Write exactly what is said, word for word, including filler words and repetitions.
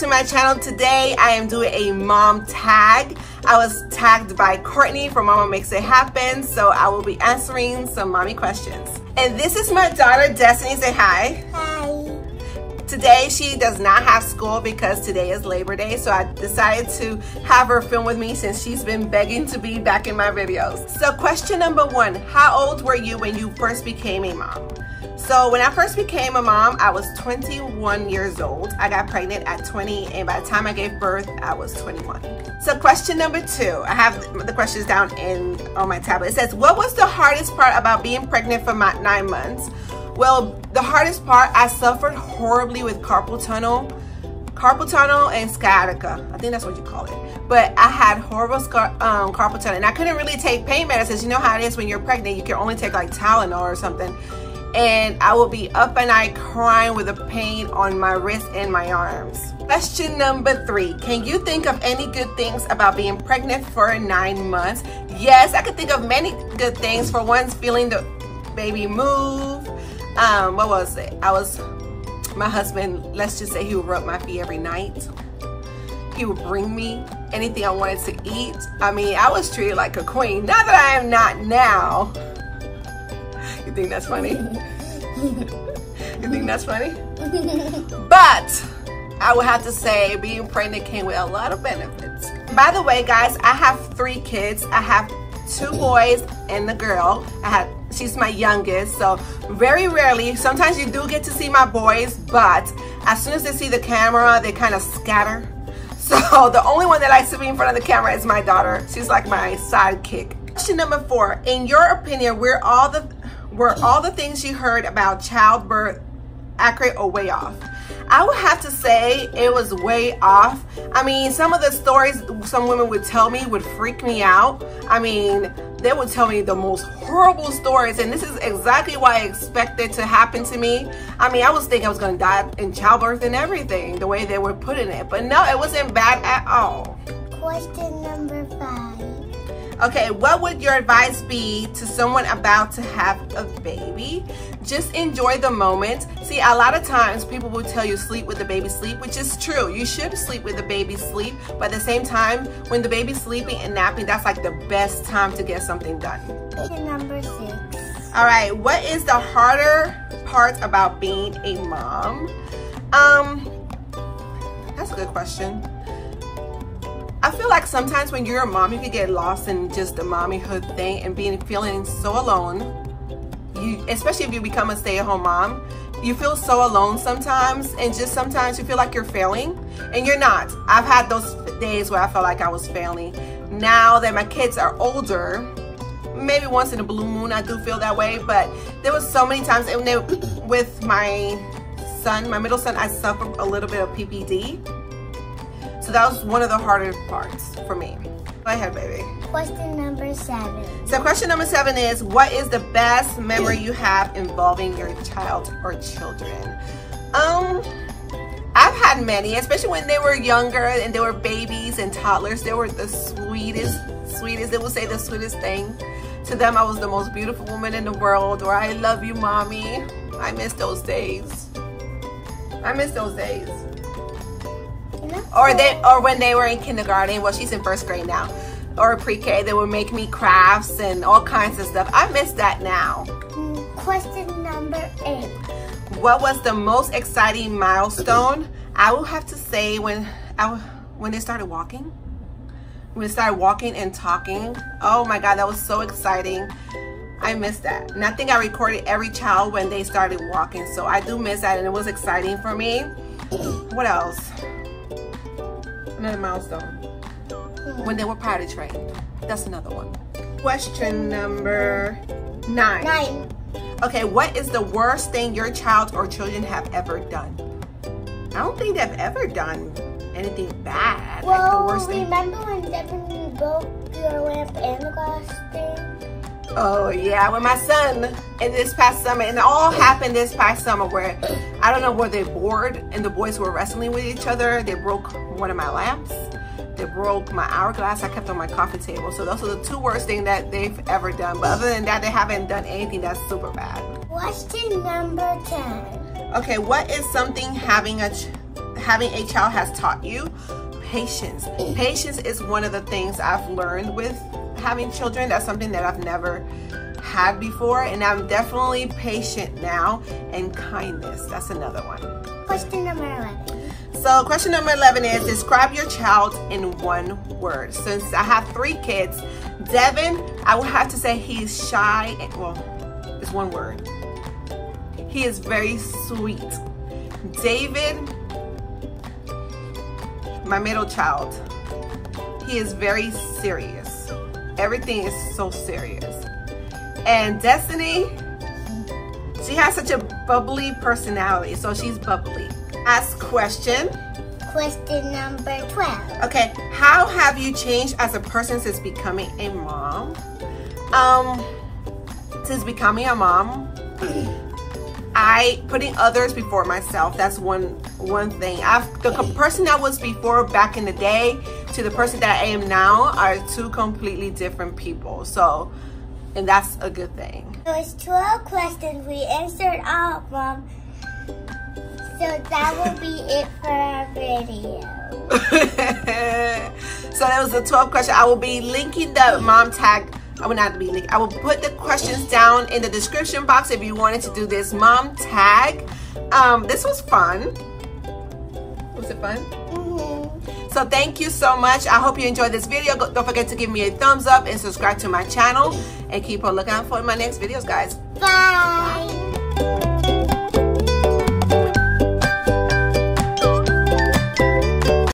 to my channel. Today I am doing a mom tag. I was tagged by Courtney from Mama Makes It Happen, so I will be answering some mommy questions. And this is my daughter Destiny. Say hi. Hi. Today she does not have school because today is Labor Day, so I decided to have her film with me since she's been begging to be back in my videos. So question number one, how old were you when you first became a mom? So when I first became a mom, I was twenty-one years old. I got pregnant at twenty, and by the time I gave birth, I was twenty-one. So question number two, I have the questions down in on my tablet. It says, what was the hardest part about being pregnant for my nine months? Well, the hardest part, I suffered horribly with carpal tunnel, carpal tunnel and sciatica. I think that's what you call it. But I had horrible scar um, carpal tunnel, and I couldn't really take pain medicines. You know how it is when you're pregnant, you can only take like Tylenol or something. And I will be up at night crying with the pain on my wrist and my arms. Question number three, can you think of any good things about being pregnant for nine months? Yes, I can think of many good things. For one, feeling the baby move. Um, what was it? I was, my husband, let's just say he would rub my feet every night. He would bring me anything I wanted to eat. I mean, I was treated like a queen. Not that I am not now. You think that's funny? You think that's funny? But I would have to say being pregnant came with a lot of benefits. By the way, guys, I have three kids. I have two boys and a girl. I had, she's my youngest, so very rarely, sometimes you do get to see my boys, but as soon as they see the camera, they kind of scatter. So the only one that likes to be in front of the camera is my daughter. She's like my sidekick. Question number four, in your opinion, were all the were all the things you heard about childbirth accurate or way off? I would have to say it was way off. I mean, some of the stories some women would tell me would freak me out. I mean, they would tell me the most horrible stories, and this is exactly what I expected to happen to me. I mean, I was thinking I was gonna die in childbirth and everything, the way they were putting it. But no, it wasn't bad at all. Question number five. Okay, what would your advice be to someone about to have a baby? Just enjoy the moment. See, a lot of times people will tell you sleep with the baby sleep, which is true. You should sleep with the baby sleep, but at the same time, when the baby's sleeping and napping, that's like the best time to get something done. Question number six. All right, what is the harder part about being a mom? Um, that's a good question. I feel like sometimes when you're a mom, you can get lost in just the mommyhood thing and being feeling so alone. You, especially if you become a stay-at-home mom, you feel so alone sometimes, and just sometimes you feel like you're failing, and you're not. I've had those days where I felt like I was failing. Now that my kids are older, maybe once in a blue moon I do feel that way, but there was so many times, and they, with my son, my middle son, I suffered a little bit of P P D. So that was one of the harder parts for me. Go ahead, baby. Question number seven. So question number seven is, what is the best memory you have involving your child or children? Um, I've had many, especially when they were younger and they were babies and toddlers. They were the sweetest, sweetest, they would say the sweetest thing. To them, I was the most beautiful woman in the world, or I love you, mommy. I miss those days. I miss those days. Or they, or when they were in kindergarten. Well, she's in first grade now, or pre-K. They would make me crafts and all kinds of stuff. I miss that now. Question number eight. What was the most exciting milestone? I will have to say when I when they started walking. When they started walking and talking. Oh my God, that was so exciting. I miss that. And I think I recorded every child when they started walking. So I do miss that, and it was exciting for me. What else? Another milestone. When they were potty trained. That's another one. Question number nine. Nine. Okay, what is the worst thing your child or children have ever done? I don't think they've ever done anything bad. Well, like the worst remember thing. when Devin broke your lamp and the glass thing? Oh yeah, with my son in this past summer, and it all happened this past summer where I don't know, were they bored and the boys were wrestling with each other. They broke one of my lamps. They broke my hourglass I kept on my coffee table. So those are the two worst things that they've ever done. But other than that, they haven't done anything that's super bad. Question number ten. Okay, what is something having a ch having a child has taught you? Patience. Patience is one of the things I've learned with having children. That's something that I've never had before, and I'm definitely patient now. And kindness, that's another one. Question number eleven. So question number eleven is, describe your child in one word. Since I have three kids, Devin, I would have to say he's shy. And, well, it's one word. He is very sweet. David, my middle child, he is very serious. Everything is so serious. And Destiny, she has such a bubbly personality, so she's bubbly. Ask question. Question number twelve. Okay, how have you changed as a person since becoming a mom? Um, since becoming a mom, I putting others before myself. That's one one thing. I've the person I was before back in the day to the person that I am now are two completely different people. So, and that's a good thing. It was twelve questions. We answered all of them. So that will be it for our video. So that was the twelve question. I will be linking the mom tag. I will not be linking. I will put the questions down in the description box if you wanted to do this mom tag. Um, this was fun. Was it fun? Mm-hmm. So thank you so much. I hope you enjoyed this video. Don't forget to give me a thumbs up and subscribe to my channel. And keep on looking out for my next videos, guys. Bye. Bye.